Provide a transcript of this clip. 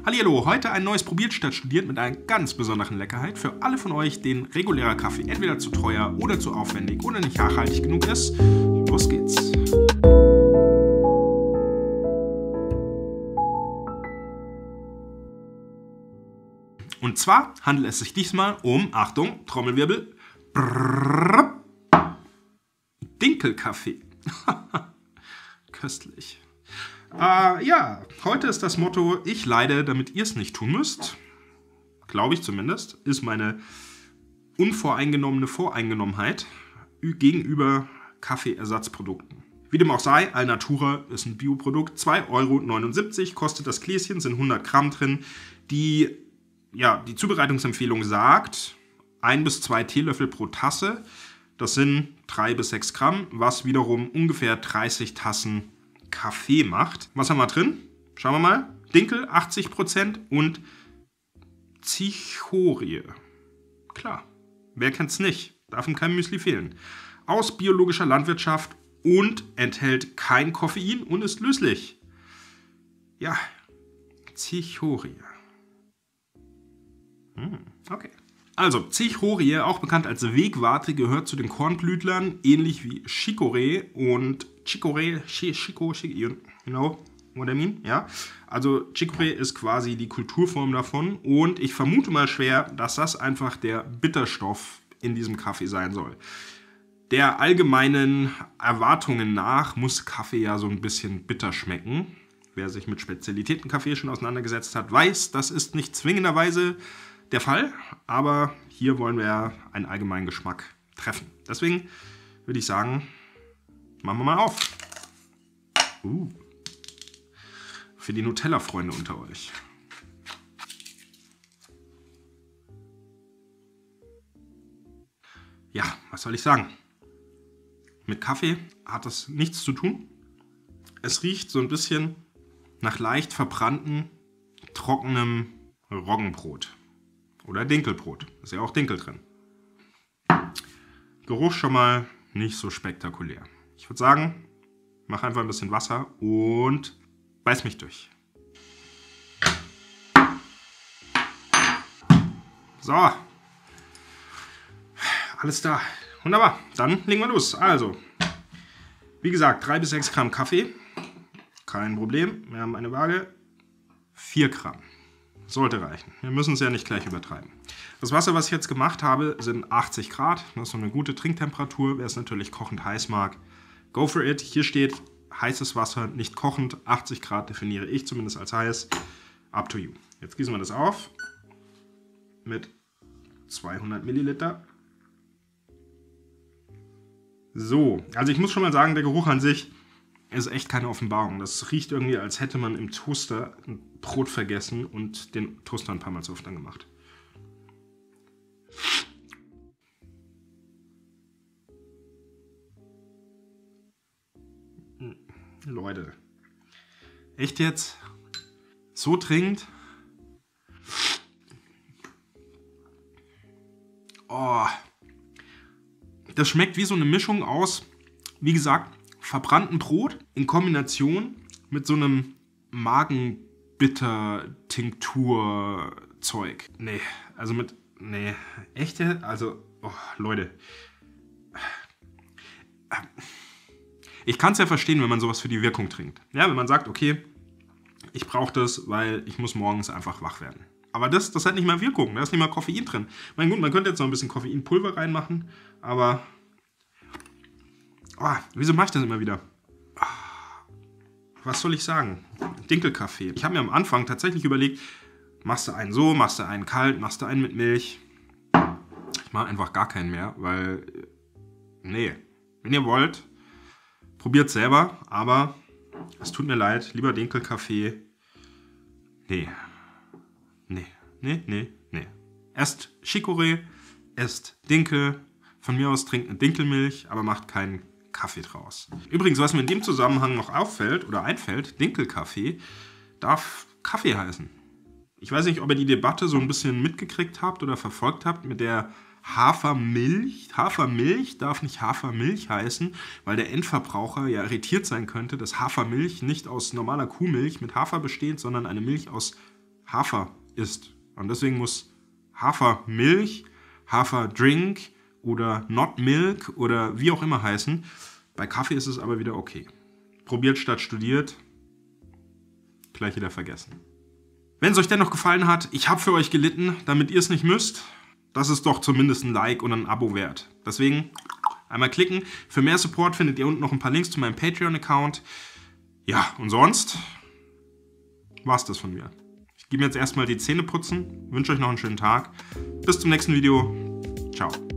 Hallihallo, heute ein neues Probiert statt studiert mit einer ganz besonderen Leckerheit für alle von euch, denen regulärer Kaffee entweder zu teuer oder zu aufwendig oder nicht nachhaltig genug ist. Los geht's! Und zwar handelt es sich diesmal um, Achtung, Trommelwirbel, Dinkelkaffee. Köstlich. Ja, heute ist das Motto, ich leide, damit ihr es nicht tun müsst. Glaube ich zumindest. Ist meine unvoreingenommene Voreingenommenheit gegenüber Kaffeeersatzprodukten. Wie dem auch sei, Alnatura ist ein Bioprodukt. 2,79 € kostet das Gläschen, sind 100 Gramm drin. Die Zubereitungsempfehlung sagt 1 bis 2 Teelöffel pro Tasse. Das sind 3 bis 6 Gramm, was wiederum ungefähr 30 Tassen Kaffee macht. Was haben wir drin? Schauen wir mal. Dinkel 80% und Cichorie. Klar, wer kennt's nicht? Darf in keinem Müsli fehlen. Aus biologischer Landwirtschaft und enthält kein Koffein und ist löslich. Ja, Cichorie. Okay. Also, Cichorie, auch bekannt als Wegwarte, gehört zu den Kornblütlern, ähnlich wie Chicorée und Chicorée, you know what I mean? Ja? Also, Chicorée ist quasi die Kulturform davon und ich vermute mal schwer, dass das einfach der Bitterstoff in diesem Kaffee sein soll. Der allgemeinen Erwartungen nach muss Kaffee ja so ein bisschen bitter schmecken. Wer sich mit Spezialitätenkaffee schon auseinandergesetzt hat, weiß, das ist nicht zwingenderweise der Fall, aber hier wollen wir einen allgemeinen Geschmack treffen. Deswegen würde ich sagen, machen wir mal auf. Für die Nutella-Freunde unter euch. Ja, was soll ich sagen? Mit Kaffee hat das nichts zu tun. Es riecht so ein bisschen nach leicht verbranntem, trockenem Roggenbrot. Oder Dinkelbrot. Ist ja auch Dinkel drin. Geruch schon mal nicht so spektakulär. Ich würde sagen, mach einfach ein bisschen Wasser und beiß mich durch. So. Alles da. Wunderbar. Dann legen wir los. Also, wie gesagt, 3 bis 6 Gramm Kaffee. Kein Problem. Wir haben eine Waage. 4 Gramm. Sollte reichen. Wir müssen es ja nicht gleich übertreiben. Das Wasser, was ich jetzt gemacht habe, sind 80 Grad. Das ist so eine gute Trinktemperatur. Wer es natürlich kochend heiß mag, go for it. Hier steht heißes Wasser, nicht kochend. 80 Grad definiere ich zumindest als heiß. Up to you. Jetzt gießen wir das auf mit 200 Milliliter. So, also ich muss schon mal sagen, der Geruch an sich ist echt keine Offenbarung. Das riecht irgendwie, als hätte man im Toaster ein Brot vergessen und den Toaster ein paar Mal zu oft angemacht. Leute, echt jetzt? So dringend? Oh, das schmeckt wie so eine Mischung aus, wie gesagt, verbranntem Brot in Kombination mit so einem Magenbitter-Tinktur-Zeug. Nee, also nee, echt? Also, oh, Leute. Ich kann es ja verstehen, wenn man sowas für die Wirkung trinkt. Ja, wenn man sagt, okay, ich brauche das, weil ich muss morgens einfach wach werden. Aber das hat nicht mal Wirkung, da ist nicht mal Koffein drin. Mein Gut, man könnte jetzt noch ein bisschen Koffeinpulver reinmachen, aber wieso mache ich das immer wieder? Was soll ich sagen? Dinkelkaffee. Ich habe mir am Anfang tatsächlich überlegt, machst du einen so, machst du einen kalt, machst du einen mit Milch. Ich mache einfach gar keinen mehr, weil, nee, wenn ihr wollt, probiert selber, aber es tut mir leid, lieber Dinkelkaffee. Nee. Esst Chicorée, esst Dinkel, von mir aus trinkt eine Dinkelmilch, aber macht keinen Kaffee draus. Übrigens, was mir in dem Zusammenhang noch auffällt oder einfällt, Dinkelkaffee darf Kaffee heißen. Ich weiß nicht, ob ihr die Debatte so ein bisschen mitgekriegt habt oder verfolgt habt mit der Hafermilch. Hafermilch darf nicht Hafermilch heißen, weil der Endverbraucher ja irritiert sein könnte, dass Hafermilch nicht aus normaler Kuhmilch mit Hafer besteht, sondern eine Milch aus Hafer ist. Und deswegen muss Hafermilch, Haferdrink oder Not Milk oder wie auch immer heißen. Bei Kaffee ist es aber wieder okay. Probiert statt studiert. Gleich wieder vergessen. Wenn es euch dennoch gefallen hat, ich habe für euch gelitten, damit ihr es nicht müsst. Das ist doch zumindest ein Like und ein Abo wert. Deswegen einmal klicken. Für mehr Support findet ihr unten noch ein paar Links zu meinem Patreon-Account. Ja, und sonst war's das von mir. Ich gehe mir jetzt erstmal die Zähne putzen. Wünsche euch noch einen schönen Tag. Bis zum nächsten Video. Ciao.